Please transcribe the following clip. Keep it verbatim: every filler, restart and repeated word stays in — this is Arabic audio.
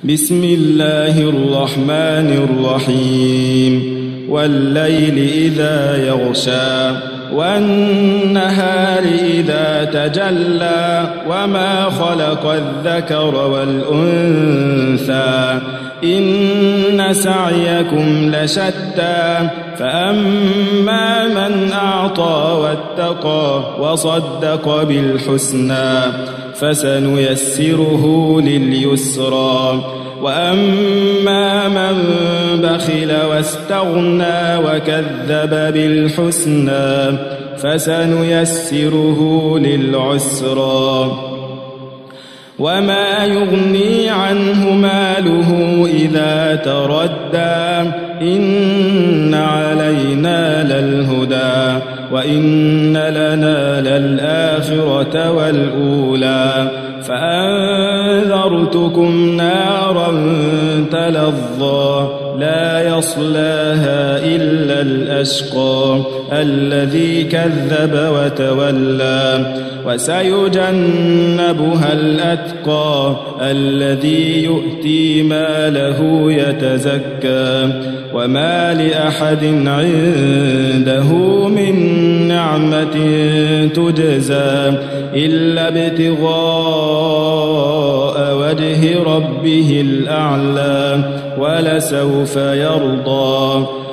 بسم الله الرحمن الرحيم والليل إذا يغشى والنهار إذا تجلى وما خلق الذكر والأنثى إن سعيكم لشتى فأما من أعطى واتقى وصدق بالحسنى فسنيسره لليسرى وأما من بخل واستغنى وكذب بالحسنى فسنيسره للعسرى وما يغني عنه ماله إذا تردى إن علينا للهدى وإن لنا للآخرة والأولى فأنذرتكم نارا تلظى لا يصلاها إلا الأشقى الذي كذب وتولى وسيجنبها الأتقى الذي يؤتي ماله يتزكى وما لأحد عنده من نعمة تجزى إلا ابتغاء وجه ربه الأعلى ولسوف يرضى